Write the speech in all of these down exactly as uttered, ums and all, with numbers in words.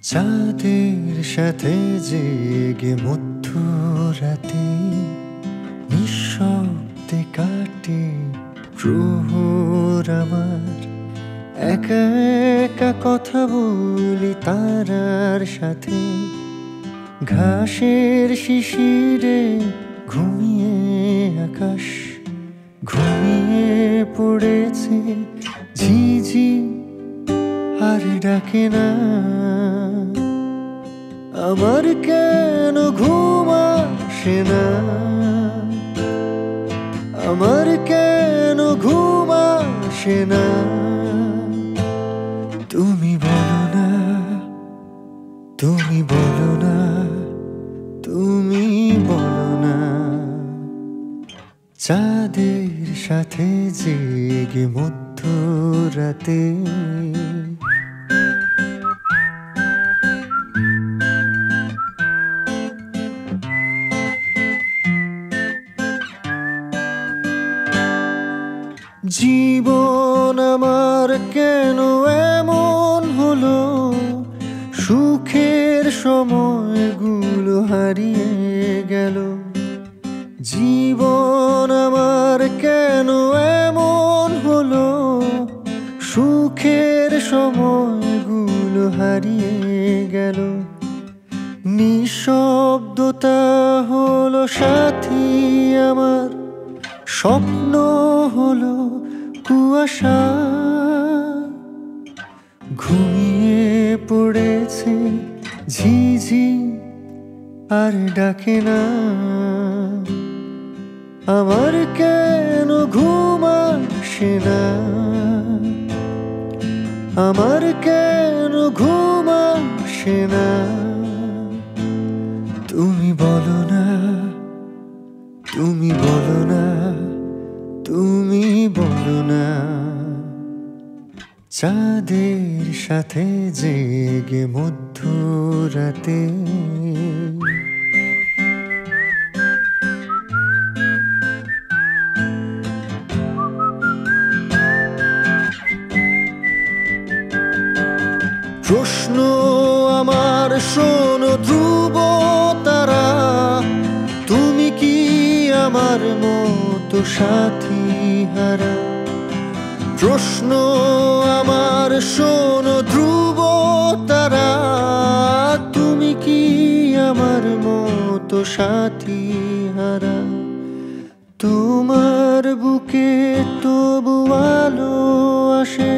চাঁদের সাথে জেগে মধ্যরাতে নিঃশব্দে কাটে প্রহর আমার। একা একা কথা বলি তারার সাথে, ঘাসের শিশিরে ঘুমিয়ে আকাশ ঘুমিয়ে পড়েছে। ঝিঝি আর ডাকে না, আমার কেন ঘুম আসে না, আমার কেন ঘুম আসে না। তুমি বলো না, তুমি বলো না, তুমি বলো না। চাঁদের সাথে জেগে মধ্যরাতে জীবন আমার কেন এমন হলো, সুখের সময়গুলো হারিয়ে গেল। জীবন আমার কেন এমন হলো, সুখের সময়গুলো হারিয়ে গেল। নিঃশব্দতা হলো সাথী আমার, স্বপ্ন হলো কুয়াশা। ঘুমিয়ে পড়েছে ঝিঝি আর ডাকে না, আমার কেন ঘুম আসে না, আমার কেন ঘুম আসে না। তুমি বলো না, তুমি বলো না, তুমি বলো না। চাঁদের সাথে জেগে মধ্যরাতে প্রশ্ন আমার শোনো ধ্রুব তারা, তুমি কি আমার মতো সাথী হারা? প্রশ্ন আমার শোনো ধ্রুব তারা, তুমি কি আমার মতো সাথী হারা? তোমার বুকে তবু আলো আসে,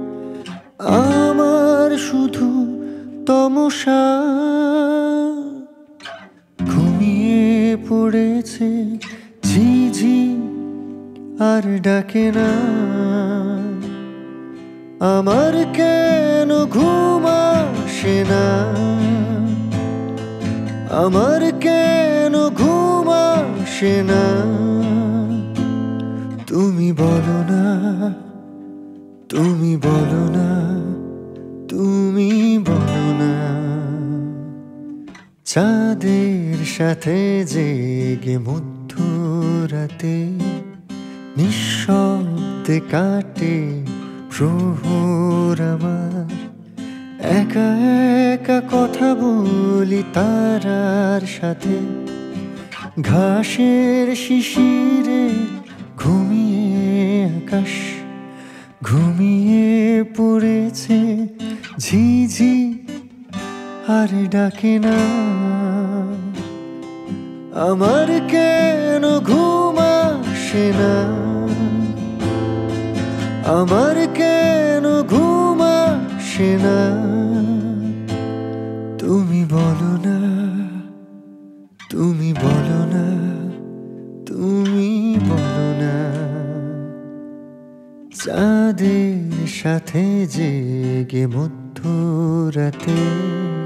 আমার শুধু তমসা। ঘুমিয়ে পড়েছে ঝিঝি আর ডাকে না, আমার কেন ঘুম আসে না, আমার কেন ঘুম আসে না। তুমি বলো না, তুমি বলো না, তুমি বলো না। চাঁদের সাথে জেগে মধ্যরাতে নিঃশব্দে কাটে প্রহর আমার। একা একা কথা বলি তারার সাথে, ঘাসের শিশিরে ঘুমিয়ে আকাশ ঘুমিয়ে পড়েছে ঝিঝি আর ডাকে না, আমার কেন ঘুম আসে না, আমার কেন ঘুম আসে না। তুমি বলো না, তুমি বলো না, তুমি বলো না। চাঁদের সাথে জেগে মধ্যরাতে